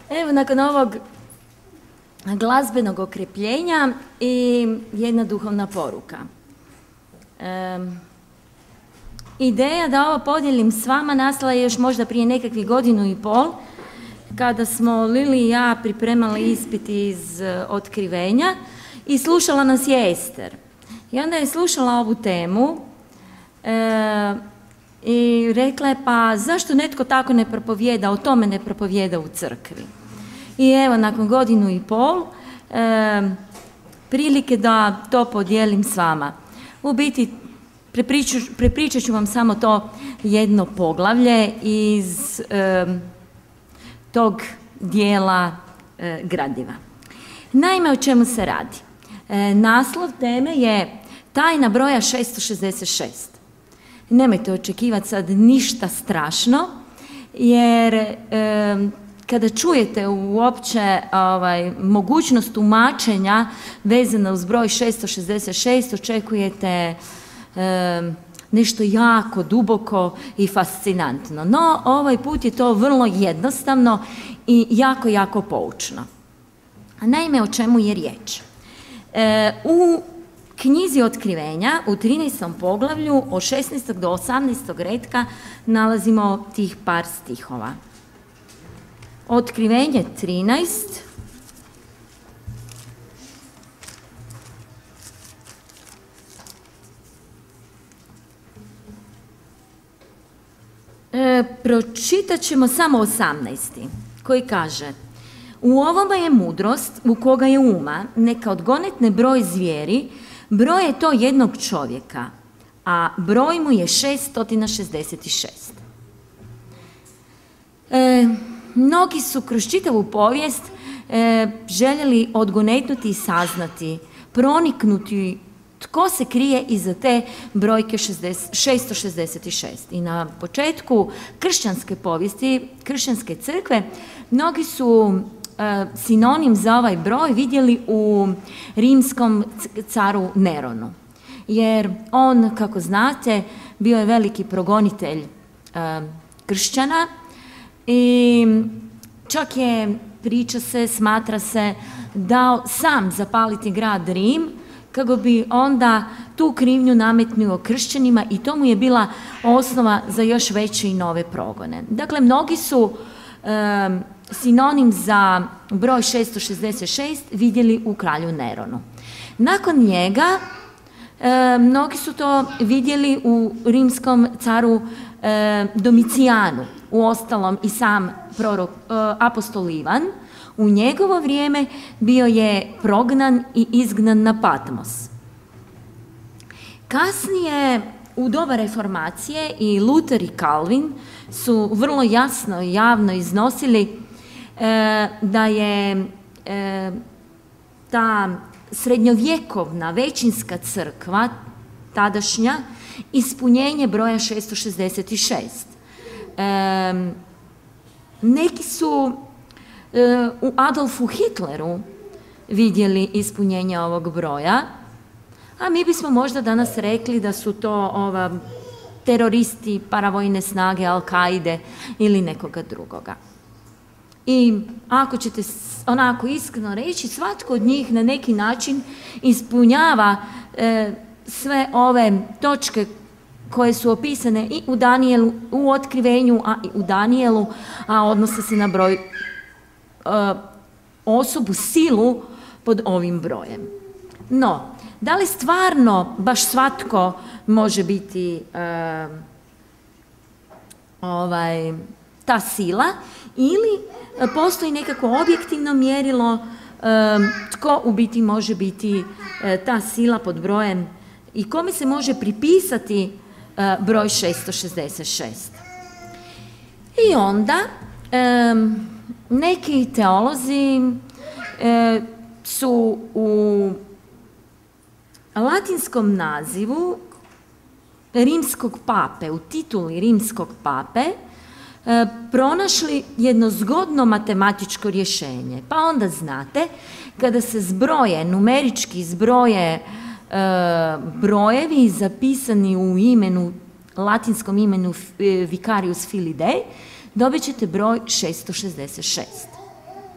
Evo, nakon ovog glazbenog okrepljenja i jedna duhovna poruka. Ideja da ovo podijelim s vama nastala je još možda prije nekakvih 1,5 godina kada smo Lili i ja pripremali ispit iz Otkrivenja i slušala nas je Ester. I onda je slušala ovu temu i rekla je, pa zašto netko tako ne propovijeda, o tome ne propovijeda u crkvi. I evo, nakon 1,5 godina prilike da to podijelim s vama. U biti, prepričat ću vam samo to jedno poglavlje iz tog dijela gradiva. Naime, o čemu se radi? Naslov teme je Tajna broja 666. Nemojte očekivati sad ništa strašno, jer kada čujete uopće mogućnost tumačenja vezana uz broj 666, očekujete nešto jako duboko i fascinantno. No, ovaj put je to vrlo jednostavno i jako, jako poučno. Naime, o čemu je riječ? U knjizi Otkrivenja, u 13. poglavlju, od 16. do 18. retka, nalazimo tih par stihova. Otkrivenje 13. Pročitat ćemo samo 18. koji kaže: U ovome je mudrost, u koga je uma, neka odgonetne broj zvijeri, broj je to jednog čovjeka, a broj mu je 666. Mnogi su kroz čitavu povijest željeli odgonetnuti i saznati, proniknuti tko se krije iza te brojke 666. I na početku kršćanske povijesti, kršćanske crkve, mnogi su sinonim za ovaj broj vidjeli u rimskom caru Neronu. Jer on, kako znate, bio je veliki progonitelj kršćana i čak je, priča se, smatra se, dao sam zapaliti grad Rim kako bi onda tu krivnju nametnuo kršćanima i to mu je bila osnova za još veće i nove progone. Dakle, mnogi su sinonim za broj 666 vidjeli u kralju Neronu. Nakon njega mnogi su to vidjeli u rimskom caru Domicijanu. Uostalom i sam prorok apostol Ivan u njegovo vrijeme bio je prognan i izgnan na Patmos. Kasnije, u doba reformacije, i Luther i Calvin su vrlo jasno i javno iznosili da je ta srednjovjekovna većinska crkva, tadašnja, ispunjenje broja 666. Neki su u Adolfu Hitleru vidjeli ispunjenje ovog broja, a mi bismo možda danas rekli da su to teroristi paravojne snage Al-Kaide ili nekoga drugoga. I ako ćete onako iskreno reći, svatko od njih na neki način ispunjava sve ove točke koje su opisane i u Danijelu, u Otkrivenju, a i u Danijelu, a odnose se na broj, osobu, silu pod ovim brojem. No, da li stvarno baš svatko može biti ta sila, ili postoji nekako objektivno mjerilo tko u biti može biti ta sila pod brojem i kome se može pripisati broj 666. I onda neki teolozi su u latinskom nazivu rimskog pape, u tituli rimskog pape, pronašli jedno zgodno matematičko rješenje. Pa onda znate, kada se zbroje, numerički zbroje brojevi zapisani u imenu, latinskom imenu Vicarius Filii Dei, dobit ćete broj 666.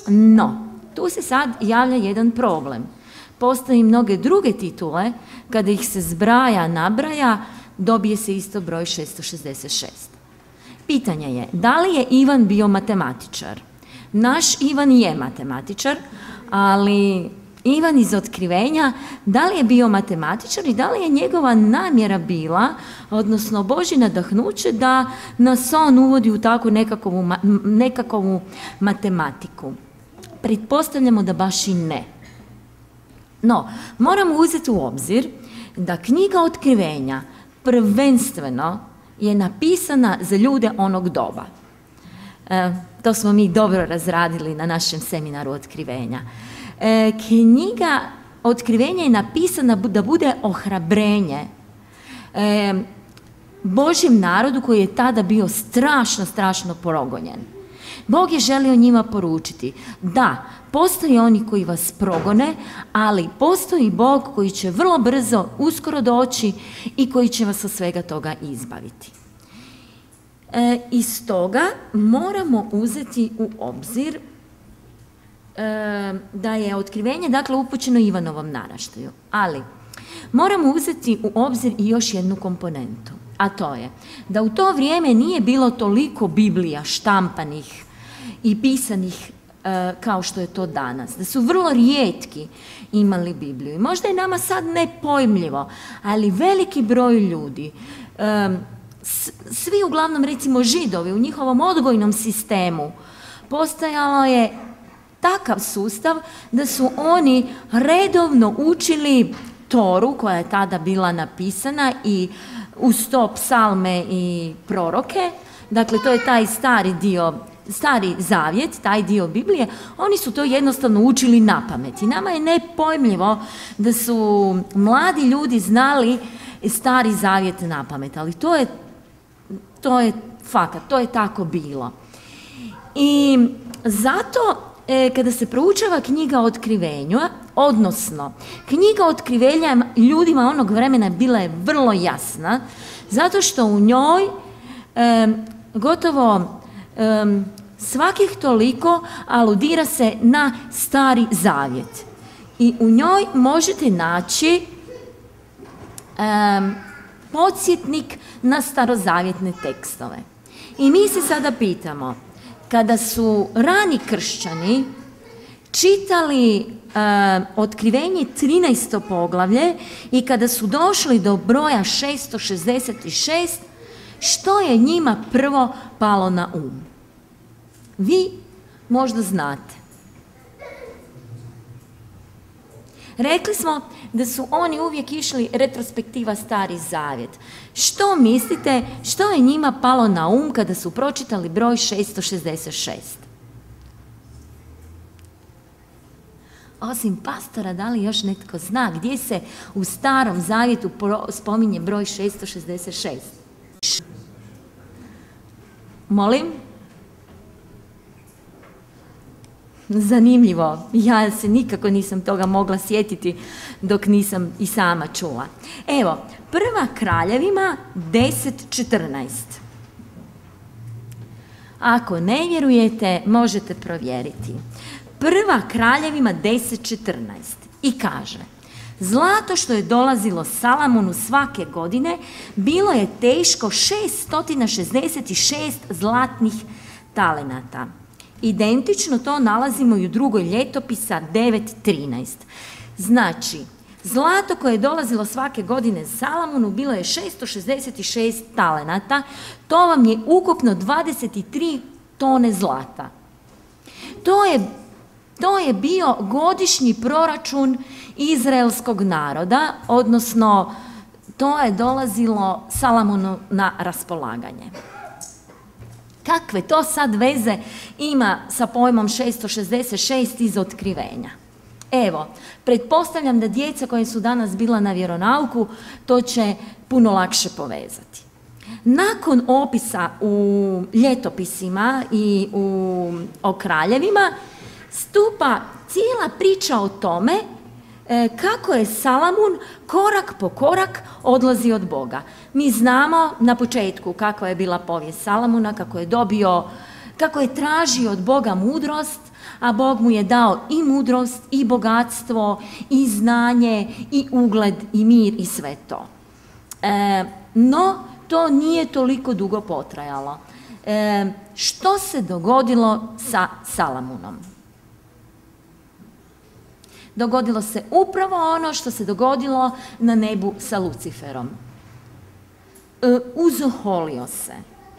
No, tu se sad javlja jedan problem. Postoji mnoge druge titule, kada ih se zbraja, nabraja, dobije se isto broj 666. Pitanje je, da li je Ivan bio matematičar? Naš Ivan je matematičar, ali Ivan iz Otkrivenja, da li je bio matematičar i da li je njegova namjera bila, odnosno Božje nadahnuće, da nas on uvodi u takvu nekakvu matematiku? Pretpostavljamo da baš i ne. No, moramo uzeti u obzir da knjiga Otkrivenja prvenstveno je napisana za ljude onog doba. To smo mi dobro razradili na našem seminaru Otkrivenja. Knjiga Otkrivenja je napisana da bude ohrabrenje Božjem narodu koji je tada bio strašno progonjen. Bog je želio njima poručiti da postoji oni koji vas progone, ali postoji Bog koji će vrlo brzo, uskoro doći i koji će vas od svega toga izbaviti. Iz toga moramo uzeti u obzir da je Otkrivenje, dakle, upućeno Ivanovom naraštaju. Ali moramo uzeti u obzir i još jednu komponentu, a to je da u to vrijeme nije bilo toliko Biblija štampanih i pisanih kao što je to danas. Da su vrlo rijetki imali Bibliju. I možda je nama sad nepojmljivo, ali veliki broj ljudi, svi uglavnom recimo Židovi u njihovom odgojnom sistemu, postojalo je takav sustav da su oni redovno učili Toru koja je tada bila napisana i uz to psalme i proroke. Dakle, to je taj Stari zavjet, taj dio Biblije. Oni su to jednostavno učili na pamet. I nama je nepojmljivo da su mladi ljudi znali Stari zavjet na pamet, ali to je fakat, to je tako bilo. I zato kada se proučava knjiga Otkrivenja, odnosno knjiga Otkrivenja ljudima onog vremena bila je vrlo jasna, zato što u njoj gotovo svakih toliko aludira se na Stari zavjet. I u njoj možete naći podsjetnik na starozavjetne tekstove. I mi se sada pitamo, kada su rani kršćani čitali Otkrivenje 13. poglavlje i kada su došli do broja 666, što je njima prvo palo na um? Vi možda znate. Rekli smo da su oni uvijek išli retrospektiva Stari zavjet. Što mislite, što je njima palo na um kada su pročitali broj 666? Osim pastora, da li još netko zna gdje se u Starom zavjetu spominje broj 666? Molim? Zanimljivo, ja se nikako nisam toga mogla sjetiti dok nisam i sama čula. Evo, Prva Kraljevima 10.14. Ako ne vjerujete, možete provjeriti. Prva Kraljevima 10.14 i kaže: zlato što je dolazilo Salamonu svake godine bilo je teško 666 zlatnih talenata. Identično to nalazimo i u drugoj ljetopisa 9.13. Znači, zlato koje je dolazilo svake godine Salamonu bilo je 666 talenata, to vam je ukupno 23 tone zlata. To je bio godišnji proračun izraelskog naroda, odnosno to je dolazilo Salamonu na raspolaganje. Kakve to sad veze ima sa pojmom 666 iz Otkrivenja? Evo, pretpostavljam da djeca koja su danas bila na vjeronauku to će puno lakše povezati. Nakon opisa u ljetopisima i o kraljevima stupa cijela priča o tome kako je Salamun korak po korak odlazi od Boga. Mi znamo na početku kakva je bila povijest Salamuna, kako je tražio od Boga mudrost, a Bog mu je dao i mudrost, i bogatstvo, i znanje, i ugled, i mir, i sve to. No, to nije toliko dugo potrajalo. Što se dogodilo sa Salamunom? Dogodilo se upravo ono što se dogodilo na nebu sa Luciferom. Uzoholio se.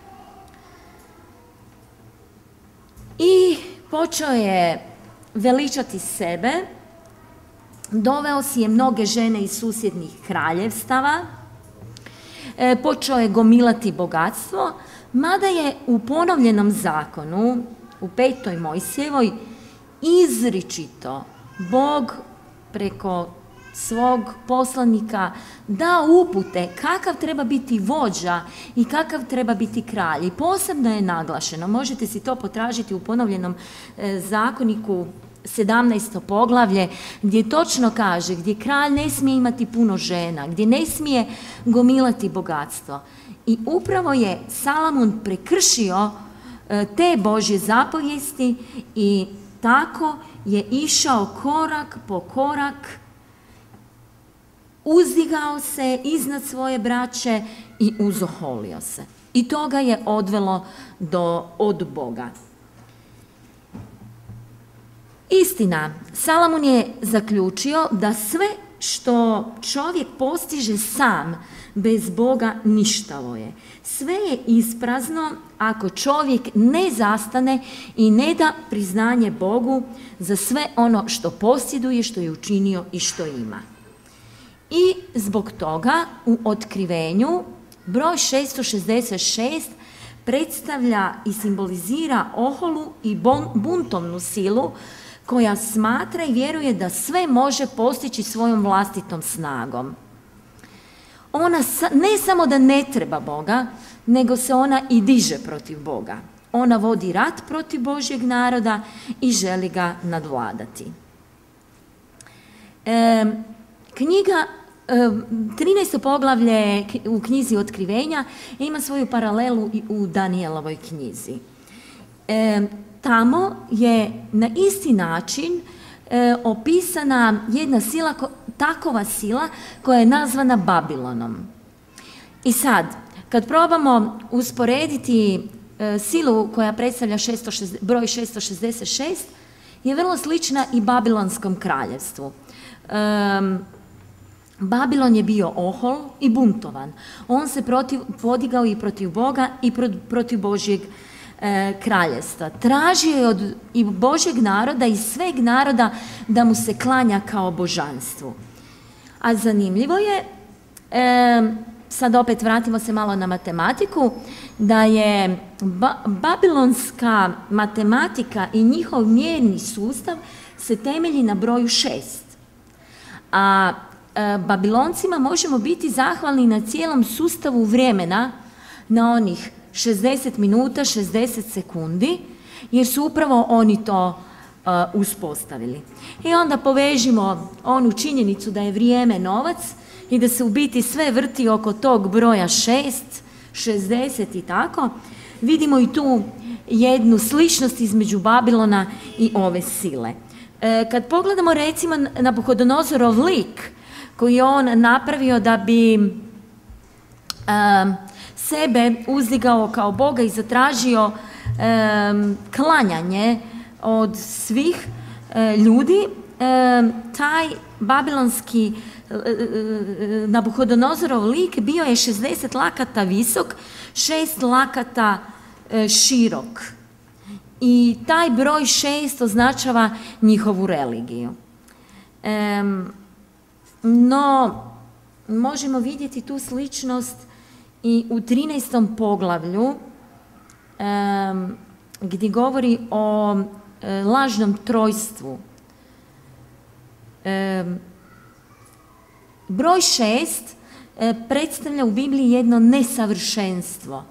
I počeo je veličati sebe, doveo si je mnoge žene iz susjednih kraljevstava, počeo je gomilati bogatstvo, mada je u ponovljenom zakonu, u 5. Mojsijevoj, izričito Bog preko svog poslanika dao upute kakav treba biti vođa i kakav treba biti kralj. I posebno je naglašeno, možete si to potražiti u ponovljenom zakoniku 17. poglavlje, gdje točno kaže, gdje kralj ne smije imati puno žena, gdje ne smije gomilati bogatstvo. I upravo je Salamun prekršio te Božje zapovijesti i tako je išao korak po korak, uzdigao se iznad svoje braće i uzoholio se. I to ga je odvelo od Boga. Istina, Salamun je zaključio da sve što čovjek postiže sam bez Boga ništavo je. Sve je isprazno ako čovjek ne zastane i ne da priznanje Bogu za sve ono što posjeduje, što je učinio i što ima. I zbog toga u Otkrivenju broj 666 predstavlja i simbolizira oholu i buntovnu silu koja smatra i vjeruje da sve može postići svojom vlastitom snagom. Ona ne samo da ne treba Boga, nego se ona i diže protiv Boga. Ona vodi rat protiv Božjeg naroda i želi ga nadvladati. Knjiga 13. poglavlje u knjizi Otkrivenja ima svoju paralelu i u Danijelovoj knjizi. Tamo je na isti način opisana jedna sila, takova sila koja je nazvana Babilonom. I sad, kad probamo usporediti silu koja predstavlja broj 666, je vrlo slična i Babilonskom kraljevstvu. Babilon je bio ohol i buntovan. On se podigao i protiv Boga i protiv Božjeg kraljevstva. Tražio je od i Božjeg naroda i sveg naroda da mu se klanja kao božanstvu. A zanimljivo je, sad opet vratimo se malo na matematiku, da je babilonska matematika i njihov mjerni sustav se temelji na broju 6. A Babiloncima možemo biti zahvalni na cijelom sustavu vremena, na onih 60 minuta, 60 sekundi, jer su upravo oni to uspostavili. I onda povežimo onu činjenicu da je vrijeme novac i da se u biti sve vrti oko tog broja 6, 60 i tako. Vidimo i tu jednu sličnost između Babilona i ove sile. Kad pogledamo recimo Nabuhodonozorov lik koji je on napravio da bi sebe uzdigao kao Boga i zatražio klanjanje od svih ljudi, taj babilonski Nabuhodonozorov lik bio je 60 lakata visok, 6 lakata širok. I taj broj 6 označava njihovu religiju. No, možemo vidjeti tu sličnost i u 13. poglavlju gdje govori o lažnom trojstvu. Broj 6 predstavlja u Bibliji jedno nesavršenstvo.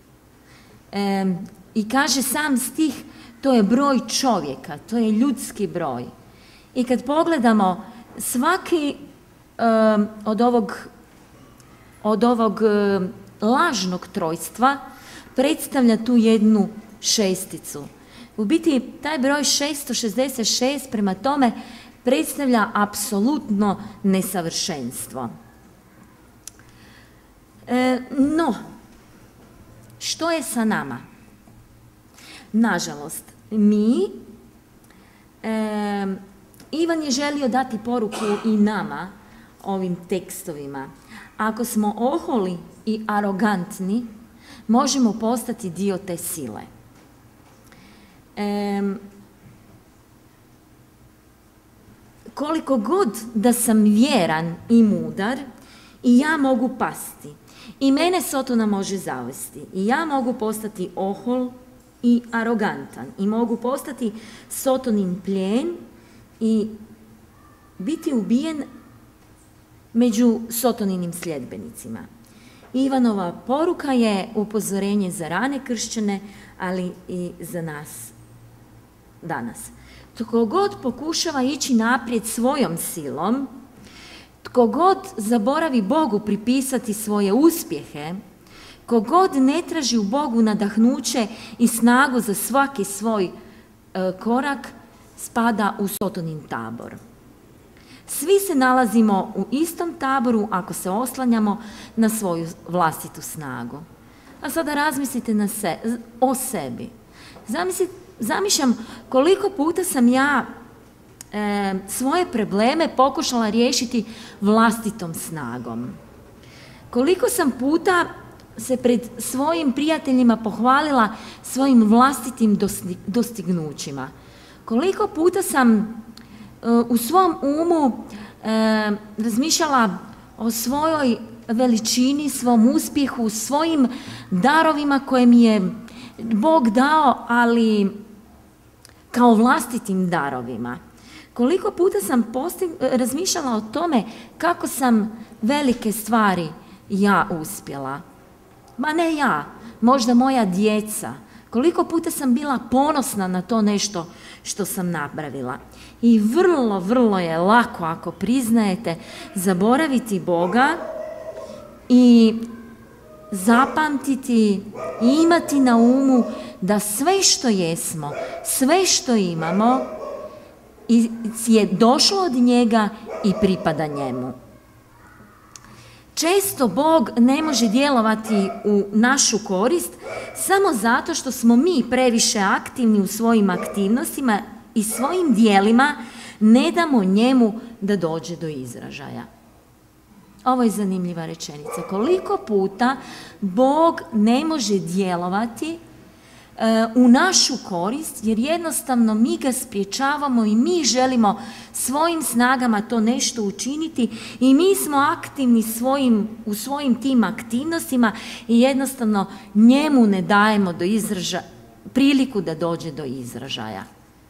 I kaže sam stih, to je broj čovjeka, to je ljudski broj. I kad pogledamo svaki od ovog lažnog trojstva predstavlja tu jednu šesticu. U biti taj broj 666 prema tome predstavlja apsolutno nesavršenstvo. No, što je sa nama? Nažalost, Ivan je želio dati poruku i nama ovim tekstovima. Ako smo oholi i arogantni, možemo postati dio te sile. Koliko god da sam vjeran i mudar, i ja mogu pasti. I mene Sotona može zavesti. I ja mogu postati ohol i arogantan. I mogu postati Sotonin plijen i biti ubijen među Sotoninim sljedbenicima. Ivanova poruka je upozorenje za rane kršćane, ali i za nas danas. Tko god pokušava ići naprijed svojom silom, tko god zaboravi Bogu pripisati svoje uspjehe, tko god ne traži u Bogu nadahnuće i snagu za svaki svoj korak, spada u Sotonin tabor. Svi se nalazimo u istom taboru ako se oslanjamo na svoju vlastitu snagu. A sada razmislite o sebi. Zamišljam koliko puta sam ja svoje probleme pokušala riješiti vlastitom snagom. Koliko sam puta se pred svojim prijateljima pohvalila svojim vlastitim dostignućima. Koliko puta sam u svom umu razmišljala o svojoj veličini, svom uspjehu, svojim darovima koje mi je Bog dao, ali kao vlastitim darovima. Koliko puta sam razmišljala o tome kako sam velike stvari ja uspjela. Ma ne ja, možda moja djeca. Koliko puta sam bila ponosna na to nešto što sam napravila. I vrlo je lako, ako priznajete, zaboraviti Boga i zapamtiti i imati na umu da sve što jesmo, sve što imamo je došlo od njega i pripada njemu. Često Bog ne može djelovati u našu korist samo zato što smo mi previše aktivni u svojim aktivnostima i svojim dijelima ne damo njemu da dođe do izražaja. Ovo je zanimljiva rečenica. Koliko puta Bog ne može djelovati u našu korist, jer jednostavno mi ga spriječavamo i mi želimo svojim snagama to nešto učiniti i mi smo aktivni u svojim tim aktivnostima i jednostavno njemu ne dajemo priliku da dođe do izražaja.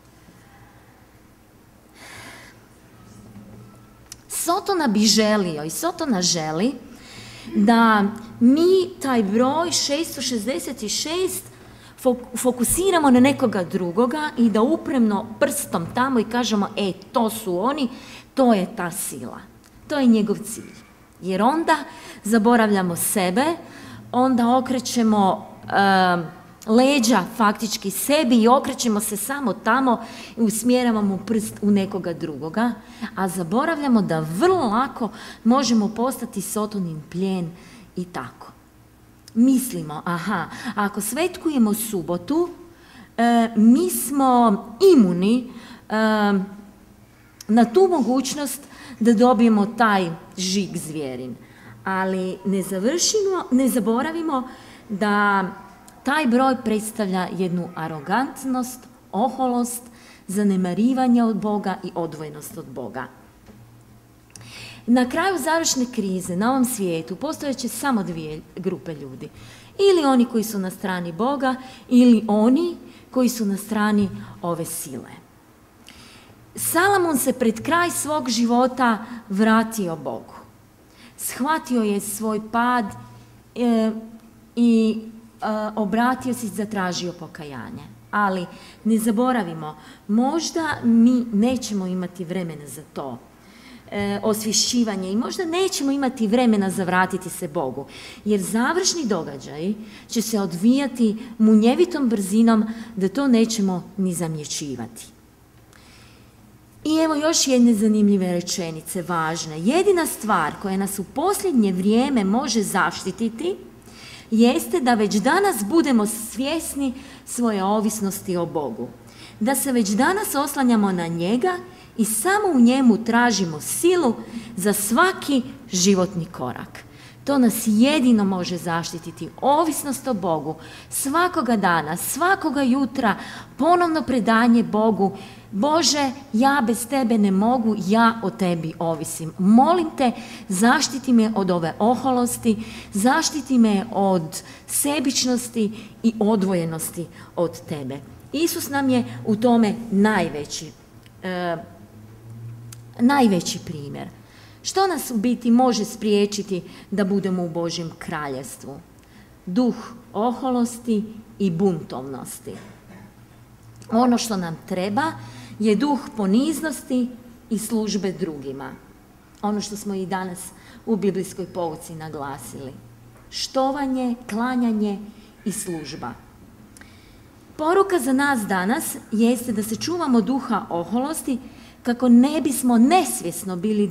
Sotona bi želio i Sotona želi da mi taj broj 666 fokusiramo na nekoga drugoga i da upremno prstom tamo i kažemo to su oni, to je ta sila. To je njegov cilj. Jer onda zaboravljamo sebe, onda okrećemo leđa faktički sebi i okrećemo se samo tamo i usmjeravamo prst u nekoga drugoga, a zaboravljamo da vrlo lako možemo postati Sotonin plijen i tako. Mislimo, ako svetkujemo subotu, mi smo imuni na tu mogućnost da dobijemo taj žig zvjerin. Ali ne zaboravimo da taj broj predstavlja jednu arogantnost, oholost, zanemarivanje od Boga i odvojenost od Boga. Na kraju završne krize na ovom svijetu postojeće samo dvije grupe ljudi. Ili oni koji su na strani Boga ili oni koji su na strani ove sile. Salamon se pred kraj svog života vratio Bogu. Shvatio je svoj pad i obratio se i zatražio pokajanje. Ali ne zaboravimo, možda mi nećemo imati vremena za to. osvješćivanje i možda nećemo imati vremena za vratiti se Bogu, jer završni događaj će se odvijati munjevitom brzinom da to nećemo ni zamjećivati. I evo još jedne zanimljive rečenice, važne. Jedina stvar koja nas u posljednje vrijeme može zaštititi jeste da već danas budemo svjesni svoje ovisnosti o Bogu. Da se već danas oslanjamo na njega i samo u njemu tražimo silu za svaki životni korak. To nas jedino može zaštititi, ovisnost o Bogu. Svakoga dana, svakoga jutra, ponovno predanje Bogu. Bože, ja bez tebe ne mogu, ja o tebi ovisim. Molim te, zaštiti me od ove oholosti, zaštiti me od sebičnosti i odvojenosti od tebe. Isus nam je u tome najveći primjer. Što nas u biti može spriječiti da budemo u Božjem kraljevstvu? Duh oholosti i buntovnosti. Ono što nam treba je duh poniznosti i službe drugima. Ono što smo i danas u biblijskoj pouci naglasili. Štovanje, klanjanje i služba. Poruka za nas danas jeste da se čuvamo duha oholosti kako ne bismo nesvjesno bili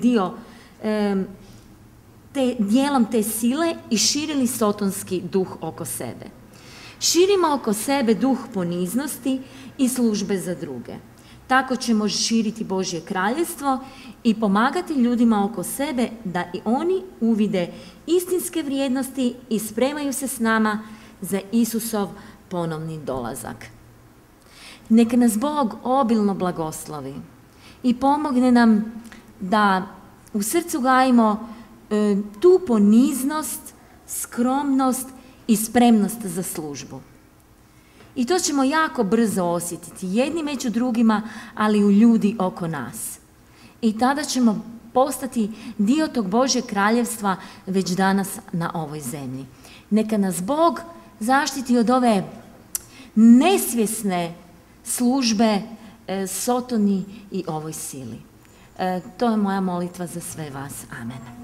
dijelom te sile i širili sotonski duh oko sebe. Širimo oko sebe duh poniznosti i službe za druge. Tako ćemo širiti Božje kraljevstvo i pomagati ljudima oko sebe da i oni uvide istinske vrijednosti i spremaju se s nama za Isusov ponovni dolazak. Neka nas Bog obilno blagoslovi i pomogne nam da u srcu gajimo tu poniznost, skromnost i spremnost za službu. I to ćemo jako brzo osjetiti, jedni među drugima, ali u ljudi oko nas. I tada ćemo postati dio tog Božjeg kraljevstva već danas na ovoj zemlji. Neka nas Bog zaštiti od ove nesvjesne službe Sotoni i ovoj sili. To je moja molitva za sve vas. Amen.